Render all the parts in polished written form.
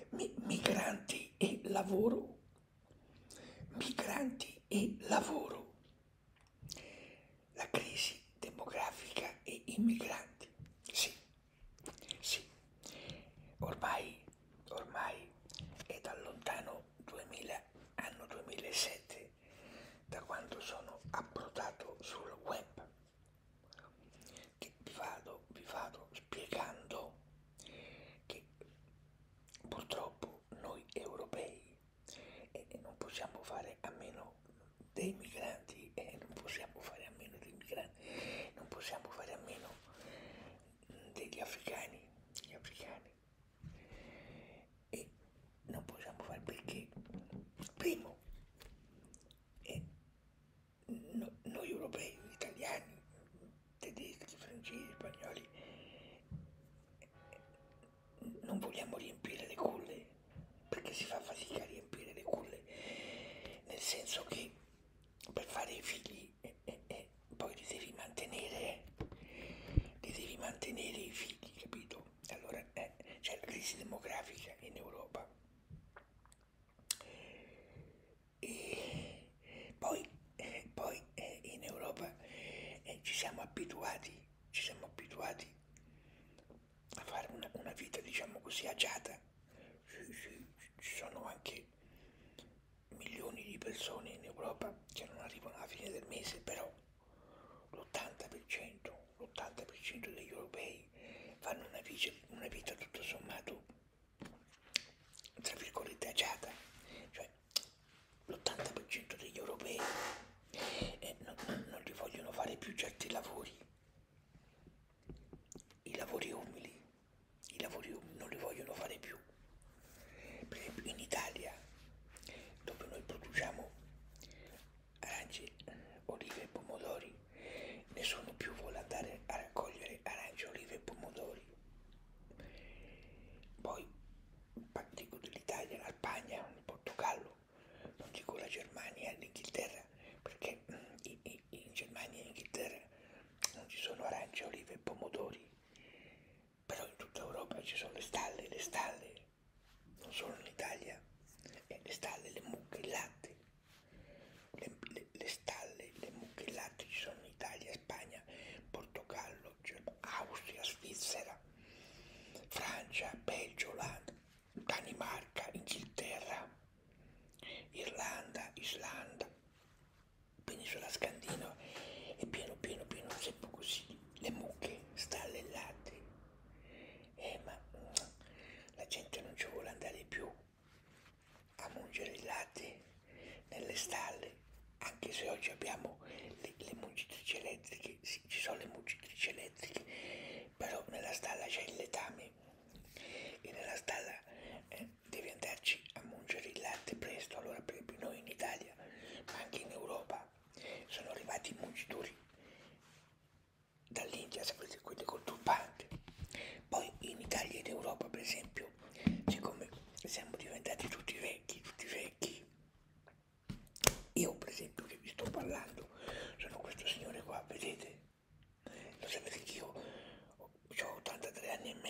migranti e lavoro, migranti e lavoro, la crisi demografica e i migranti. Sì, sì, ormai è dal lontano 2000, anno 2007, da quando sono approdato sul web, che vi vado spiegando che purtroppo noi europei non possiamo fare a meno dei migranti, non possiamo fare a meno dei migranti, non possiamo fare a meno degli africani, e non possiamo fare perché, primo, noi europei, italiani, tedeschi, francesi, spagnoli, non vogliamo riempire le culle, perché si fa fatica a riempire le culle, nel senso che per fare i figli poi li devi mantenere i figli, capito? Allora c'è la crisi demografica in Europa. E poi in Europa ci siamo abituati a fare una vita, diciamo così, agiata. Ci sono anche milioni di persone in Europa che non arrivano alla fine del mese, però l'80% degli europei fanno una vita tutto sommato, tra virgolette, agiata. Cioè, l'80% degli europei non li vogliono fare più certi lavori, i lavori umili non li vogliono fare più. Per esempio in Italia, dove noi produciamo arance, olive e pomodori, nessuno più vuole andare a raccogliere arance, olive e pomodori. Poi dico dell'Italia, la Spagna, il Portogallo, non dico la Germania e l'Inghilterra, perché in Germania e in Inghilterra non ci sono arance, olive e pomodori, però in tutta Europa ci sono le stalle, non solo in Italia, le stalle, le mucche, il latte, le stalle, le mucche, il latte ci sono in Italia, Spagna, Portogallo, Austria, Svizzera, Francia, Belgio, Olanda, Danimarca, Inghilterra, Irlanda, Islanda, penisola scandinava, è pieno, sempre così, le mucche, stalle e latte. Ma la gente non ci vuole andare più a mungere il latte nelle stalle, anche se oggi abbiamo le mungitrici elettriche, sì, ci sono le mungitrici elettriche, però nella stalla c'è il letame e nella stalla devi andarci a mungere il latte presto. Allora per esempio noi in Italia, ma anche in Europa, sono arrivati i mungitori dall'India, sapete, quelli col turbante. Poi in Italia e in Europa, per esempio, siccome siamo diventati tutti vecchi, io per esempio che vi sto parlando, sono questo signore qua, vedete? Lo sapete che io ho 83 anni e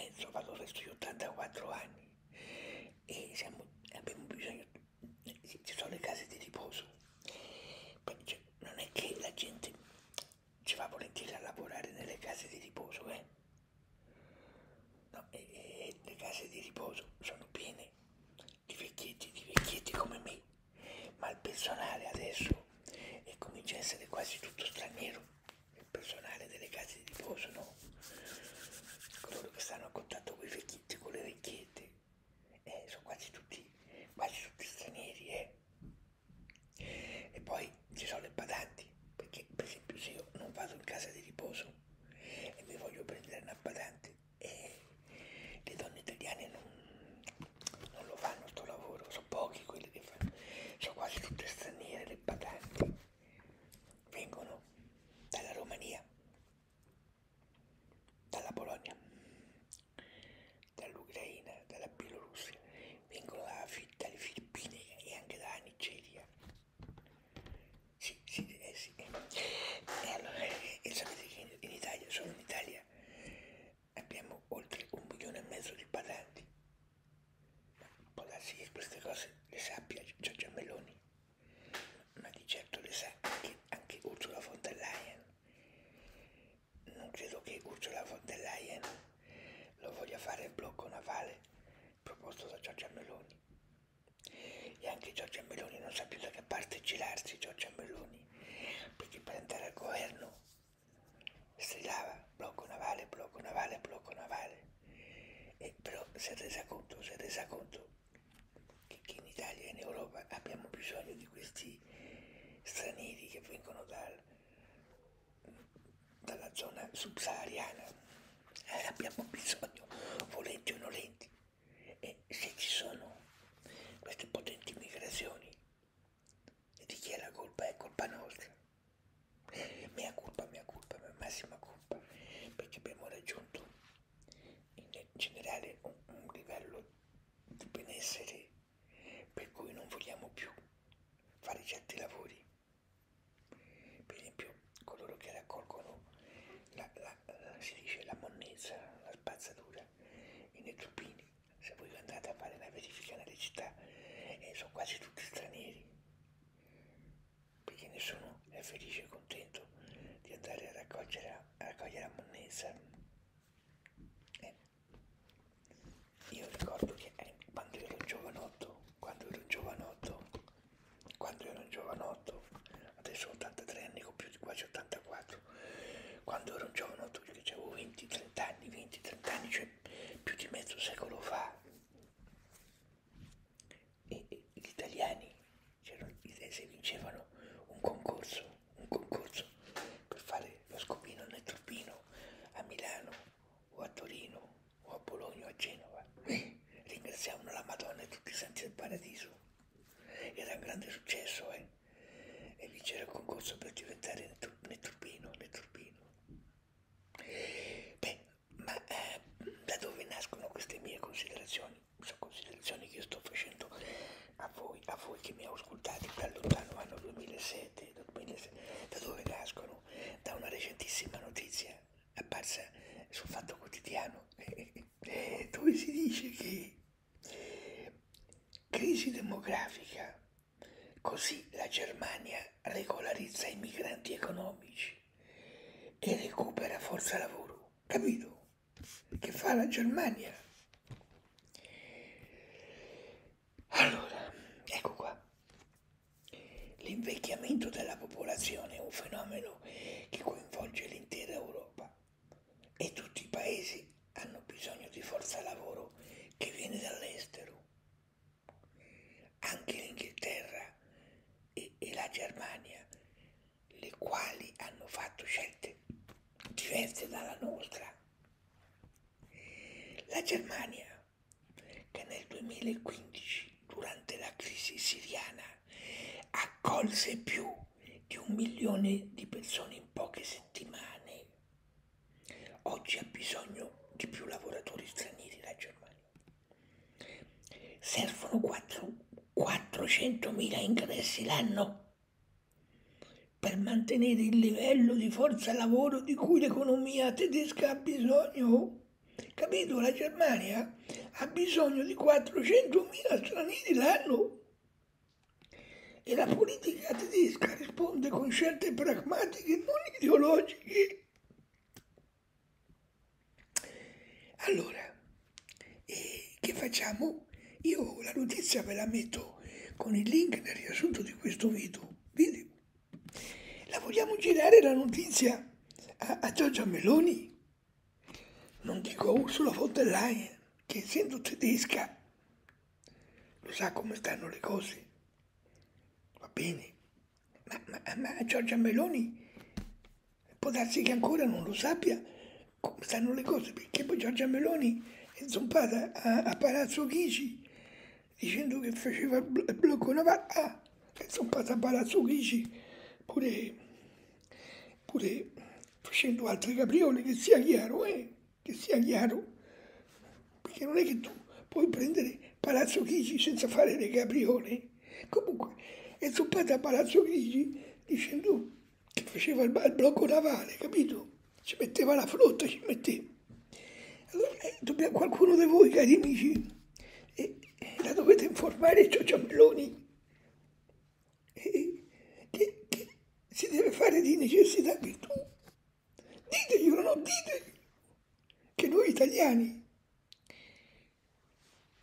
navale proposto da Giorgia Meloni. E anche Giorgia Meloni non sa più da che parte girarsi, Giorgia Meloni, perché per andare al governo strillava blocco navale, blocco navale, blocco navale. E però si è resa conto che in Italia e in Europa abbiamo bisogno di questi stranieri che vengono dalla zona subsahariana. Abbiamo bisogno, volenti o nolenti. E se ci sono queste potenti migrazioni, di chi è la colpa? È colpa nostra. Mea colpa, massima colpa, perché abbiamo raggiunto in generale un livello di benessere per cui non vogliamo più fare certi lavori. Per esempio, coloro che raccolgono si dice la monnezza, la spazzatura, i netturbini, se voi andate a fare una verifica nelle città, sono quasi tutti stranieri, perché nessuno è felice e contento di andare a raccogliere la monnezza. Io ricordo che quando ero giovanotto, adesso ho 83 anni, ho più di quasi 84, quando ero un giovanotto, io che avevo 20-30 anni, cioè più di mezzo secolo fa, e gli italiani se vincevano un concorso per fare lo scopino nel turbino a Milano o a Torino o a Bologna o a Genova, ringraziavano la Madonna e tutti i santi del paradiso. Era un grande successo, e vincere il concorso per diventare netturbino. Beh, ma da dove nascono queste mie considerazioni? Sono considerazioni che io sto facendo a voi che mi ascoltate dal lontano anno 2007, da dove nascono? Da una recentissima notizia apparsa sul Fatto Quotidiano, dove si dice che crisi demografica, così la Germania regolarizza i migranti economici e recupera forza lavoro. Capito? Che fa la Germania? Allora, ecco qua. L'invecchiamento della popolazione è un fenomeno che coinvolge l'intera Europa e tutti i paesi hanno bisogno di forza lavoro che viene dall'estero. Anche l'Inghilterra e la Germania, le quali hanno fatto scelte diverse dalla nostra. La Germania, che nel 2015, durante la crisi siriana, accolse più di 1 milione di persone in poche settimane, oggi ha bisogno di più lavoratori stranieri la Germania. Servono 400.000 ingressi l'anno per mantenere il livello di forza lavoro di cui l'economia tedesca ha bisogno. Capito? La Germania ha bisogno di 400.000 stranieri l'anno e la politica tedesca risponde con scelte pragmatiche, non ideologiche. Allora, che facciamo? Io la notizia ve la metto con il link nel riassunto di questo video. La vogliamo girare la notizia a Giorgia Meloni? Non dico a Ursula von der Leyen, che essendo tedesca lo sa come stanno le cose. Va bene, ma Giorgia Meloni può darsi che ancora non lo sappia come stanno le cose, perché poi Giorgia Meloni è zompata a Palazzo Chigi dicendo che faceva il blocco navale. È zompata a Palazzo Chigi pure facendo altre capriole, che sia chiaro, perché non è che tu puoi prendere Palazzo Chigi senza fare le capriole. Comunque è zompata a Palazzo Chigi dicendo che faceva il blocco navale, capito? Ci metteva la flotta, allora, qualcuno di voi, cari amici, la dovete informare Giorgia Meloni che si deve fare di necessità virtù. Diteglielo, no? Diteglielo che noi italiani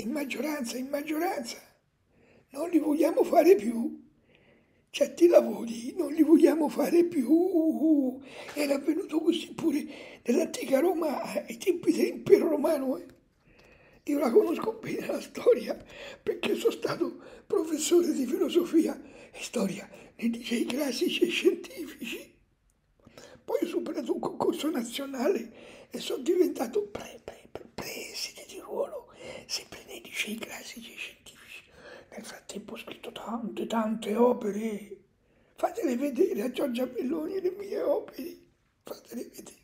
in maggioranza, non li vogliamo fare più. Certi lavori non li vogliamo fare più. Era avvenuto così pure nell'antica Roma ai tempi dell'impero romano. Io la conosco bene la storia perché sono stato professore di filosofia e storia nei licei classici e scientifici. Poi ho superato un concorso nazionale e sono diventato preside di ruolo, sempre nei licei classici e scientifici. Nel frattempo ho scritto tante opere. Fatele vedere a Giorgia Meloni le mie opere. Fatele vedere.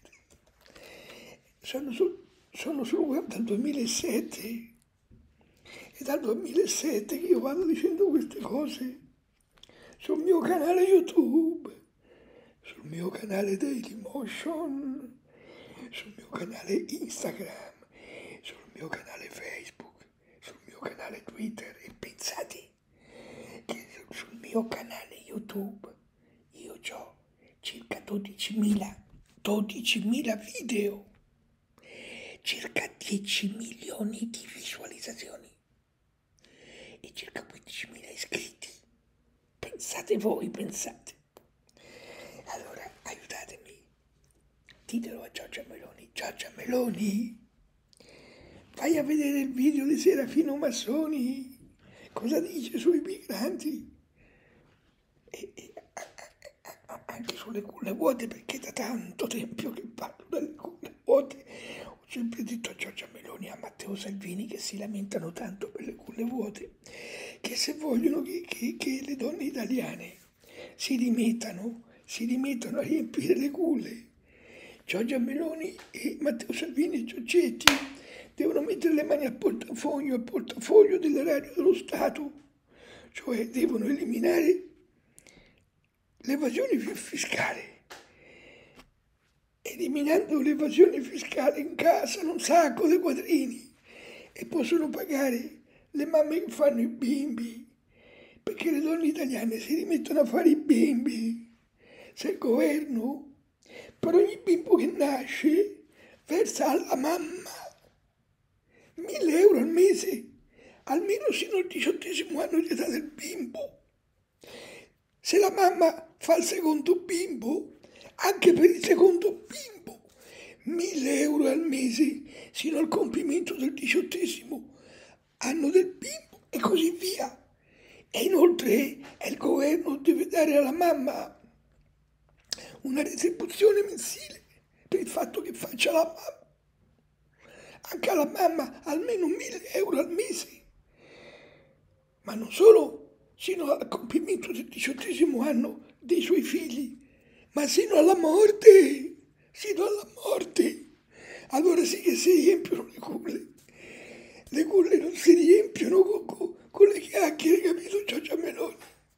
Sono sul web dal 2007. È dal 2007 che io vado dicendo queste cose. Sul mio canale YouTube, sul mio canale Dailymotion, sul mio canale Instagram, sul mio canale Facebook, sul mio canale Twitter. E pensate che sul mio canale YouTube io ho circa 12.000 video, circa 10 milioni di visualizzazioni e circa 15.000 iscritti. Pensate voi, pensate. Allora, aiutatemi. Ditelo a Giorgia Meloni. Giorgia Meloni, vai a vedere il video di Serafino Massoni. Cosa dice sui migranti? E anche sulle culle vuote, perché da tanto tempo che parlo delle culle vuote. Ho sempre detto a Giorgia Meloni e a Matteo Salvini, che si lamentano tanto per le culle vuote, che se vogliono che le donne italiane si rimettano a riempire le culle, Giorgia Meloni e Matteo Salvini e Giorgetti devono mettere le mani al portafoglio dell'erario dello Stato, cioè devono eliminare l'evasione fiscale. Eliminando l'evasione fiscale incassano un sacco di quattrini e possono pagare le mamme che fanno i bimbi, perché le donne italiane si rimettono a fare i bimbi. Se il governo per ogni bimbo che nasce versa alla mamma 1.000 euro al mese, almeno sino al 18° anno di età del bimbo. Se la mamma fa il secondo bimbo, anche per il secondo bimbo, 1.000 euro al mese sino al compimento del 18° anno del bimbo e così via. E inoltre il governo deve dare alla mamma una retribuzione mensile per il fatto che faccia la mamma. Anche alla mamma almeno 1.000 euro al mese. Ma non solo sino al compimento del 18° anno dei suoi figli, ma sino alla morte. Sino alla morte. Allora sì che si riempiono le culle. Le culle non si riempiono con le chiacchiere, capito, Giorgia Meloni?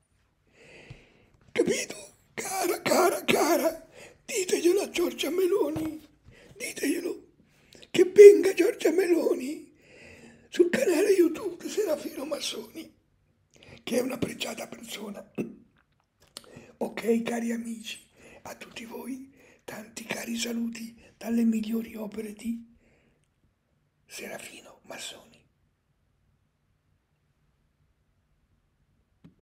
Capito? Cara, diteglielo a Giorgia Meloni, diteglielo, che venga Giorgia Meloni sul canale YouTube Serafino Massoni, che è una pregiata persona. Ok, cari amici, a tutti voi tanti cari saluti dalle migliori opere di Serafino Massoni.